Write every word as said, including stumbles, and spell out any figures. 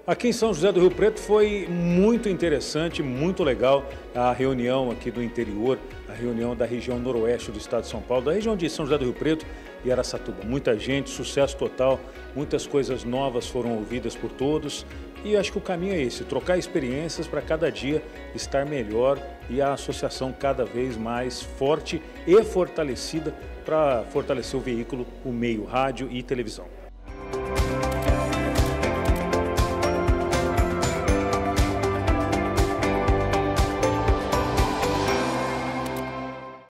Aqui em São José do Rio Preto foi muito interessante, muito legal a reunião aqui do interior, a reunião da região noroeste do estado de São Paulo, da região de São José do Rio Preto e Araçatuba. Muita gente, sucesso total, muitas coisas novas foram ouvidas por todos e acho que o caminho é esse, trocar experiências para cada dia estar melhor e a associação cada vez mais forte e fortalecida para fortalecer o veículo, o meio rádio e televisão.